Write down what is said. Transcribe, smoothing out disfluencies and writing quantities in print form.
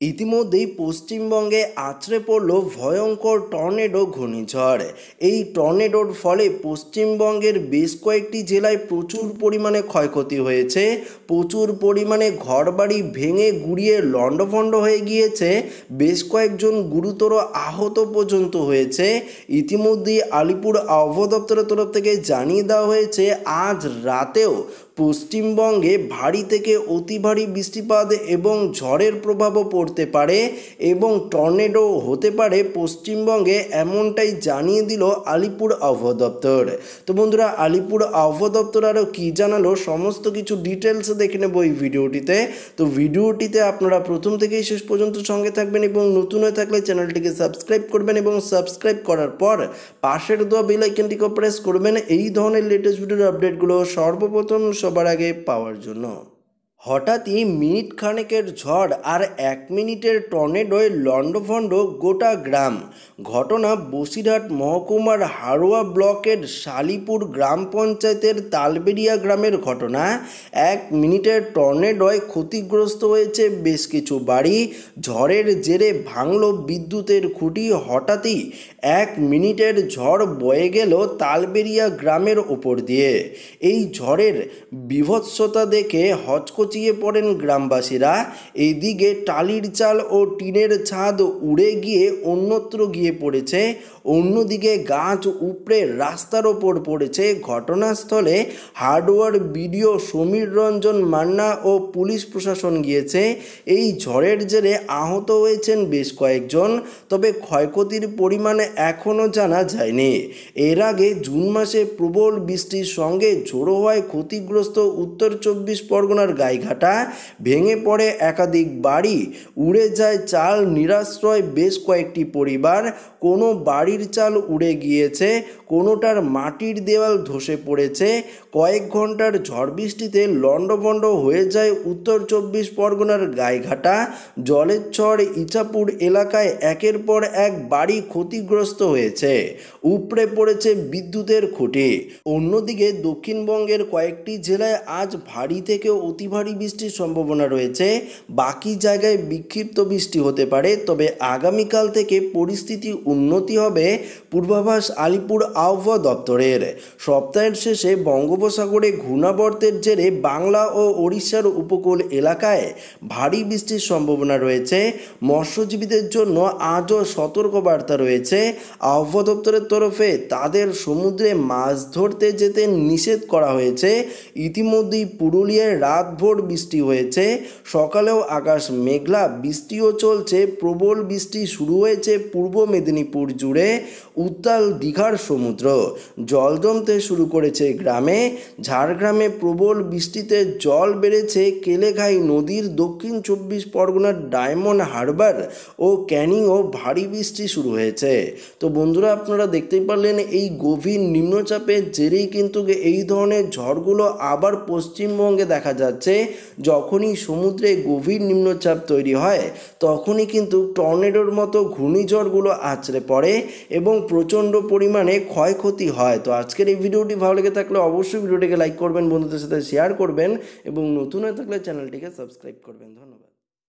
ইতিমধ্যেই পশ্চিমবঙ্গে আছড়ে পড়ল ভয়ঙ্কর টর্নেডো ঘূর্ণিঝড়। এই টর্নেডোর ফলে পশ্চিমবঙ্গের বেশ কয়েকটি জেলায় প্রচুর পরিমাণে ক্ষয়ক্ষতি হয়েছে, প্রচুর পরিমাণে ঘরবাড়ি ভেঙে গুঁড়িয়ে লণ্ডভণ্ড হয়ে গিয়েছে, বেশ কয়েকজন গুরুতর আহত পর্যন্ত হয়েছে। ইতিমধ্যেই আলিপুর আবহাওয়া দপ্তরের তরফ থেকে জানিয়ে দেওয়া হয়েছে আজ রাতেও পশ্চিমবঙ্গে ভারী থেকে অতি ভারী বৃষ্টিপাত এবং ঝড়ের প্রভাবও পড়তে পারে এবং টর্নেডো হতে পারে পশ্চিমবঙ্গে, এমনটাই জানিয়ে দিল আলিপুর আবহাওয়া দপ্তর। তো বন্ধুরা, আলিপুর আবহাওয়া দপ্তর আরও কী জানালো সমস্ত কিছু ডিটেলস দেখে নেব এই ভিডিওটিতে। তো ভিডিওটিতে আপনারা প্রথম থেকেই শেষ পর্যন্ত সঙ্গে থাকবেন এবং নতুন হয়ে থাকলে চ্যানেলটিকে সাবস্ক্রাইব করবেন এবং সাবস্ক্রাইব করার পর পাশের দেওয়া বেল আইকনটিকে প্রেস করবেন এই ধরনের লেটেস্ট ভিডিওর আপডেটগুলো সর্বপ্রথম সবার আগে পাওয়ার জন্য। হঠাৎই মিনিট খানেকের ঝড় আর 1 মিনিটের টর্নেডোয় লণ্ডভণ্ড গোটা গ্রাম। ঘটনা বসিরহাট মহকুমার হারোয়া ব্লকের শালিপুর গ্রাম পঞ্চায়েতের তালবেরিয়া গ্রামের ঘটনা। 1 মিনিটের টর্নেডোয় ক্ষতিগ্রস্ত হয়েছে বেশ কিছু বাড়ি। ঝড়ের জেরে ভাঙল বিদ্যুতের খুঁটি। হঠাৎই 1 মিনিটের ঝড় বয়ে গেল তালবেরিয়া গ্রামের ওপর দিয়ে। এই ঝড়ের বীভৎসতা দেখে হচকচিয়ে পড়েন গ্রামবাসীরা। এইদিকে টালির চাল ও টিনের ছাদ উড়ে গিয়ে অন্যত্র গিয়ে পড়েছে, অন্যদিকে গাছ উপড়ে রাস্তার ওপর পড়েছে। ঘটনাস্থলে হার্ডওয়ার বিডিও সমীর রঞ্জন মান্না ও পুলিশ প্রশাসন গিয়েছে। এই ঝড়ের জেরে আহত হয়েছেন বেশ কয়েকজন, তবে ক্ষয়ক্ষতির পরিমাণ এখনও জানা যায়নি। এর আগে জুন মাসে প্রবল বৃষ্টির সঙ্গে ঝোড়ো হওয়ায় ক্ষতিগ্রস্ত উত্তর 24 পরগনার গাইঘাটা। ভেঙে পড়ে একাধিক বাড়ি, উড়ে যায় চাল, নিরাশ্রয় বেশ কয়েকটি পরিবার। কোনো বাড়ির চাল উড়ে গিয়েছে, কোনোটার মাটির দেওয়াল ধসে পড়েছে। কয়েক ঘন্টার ঝড় বৃষ্টিতে লণ্ডভণ্ড হয়ে যায় উত্তর 24 পরগনার গাইঘাটা। জলেরচর ইছাপুর এলাকায় একের পর এক বাড়ি ক্ষতিগ্রস্ত হয়েছে, উপড়ে পড়েছে বিদ্যুতের খুঁটি। অন্যদিকে দক্ষিণবঙ্গের কয়েকটি জেলায় আজ ভারী থেকে অতি ভারী বৃষ্টির সম্ভাবনা রয়েছে। বাকি জায়গায় বিক্ষিপ্ত বৃষ্টি হতে পারে, তবে আগামীকাল থেকে পরিস্থিতি উন্নতি হবে পূর্বাভাস আলিপুর আবহাওয়া দপ্তরের। সপ্তাহের শেষে বঙ্গোপসাগরে ঘূর্ণাবর্তের জেরে বাংলা ও ওড়িশার উপকূল এলাকায় ভারী বৃষ্টির সম্ভাবনা রয়েছে। মৎস্যজীবীদের জন্য আজও সতর্কবার্তা রয়েছে। আবহাওয়া দপ্তরের তরফে তাদের সমুদ্রে মাছ ধরতে যেতে নিষেধ করা হয়েছে। ইতিমধ্যেই পুরুলিয়ায় রাতভর বৃষ্টি হয়েছে, সকালেও আকাশ মেঘলা, বৃষ্টিও চলছে। প্রবল বৃষ্টি শুরু হয়েছে পূর্ব মেদিনীপুর জুড়ে। উত্তাল দীঘার সমুদ্র, জল জমতে শুরু করেছে গ্রামে। ঝাড়গ্রামে প্রবল বৃষ্টিতে জল বেড়েছে কেলেঘাই নদীর। দক্ষিণ 24 পরগনার ডায়মন্ড হারবার ও ক্যানিংও ভারী বৃষ্টি শুরু হয়েছে। তো বন্ধুরা, আপনারা দেখতেই পারলেন এই গভীর নিম্নচাপের জেরেই কিন্তু এই ধরনের ঝড়গুলো আবার পশ্চিমবঙ্গে দেখা যাচ্ছে। যখনই সমুদ্রে গভীর নিম্নচাপ তৈরি হয় তখনই কিন্তু টর্নেডোর মতো ঘূর্ণিঝড়গুলো আছড়ে পড়ে এবং প্রচণ্ড পরিমাণে ক্ষয়ক্ষতি হয়। তো আজকের এই ভিডিওটি ভালো লেগে থাকলে অবশ্যই ভিডিওটিকে লাইক করবেন, বন্ধুদের সাথে শেয়ার করবেন এবং নতুন হয়ে থাকলে চ্যানেলটিকে সাবস্ক্রাইব করবেন। ধন্যবাদ।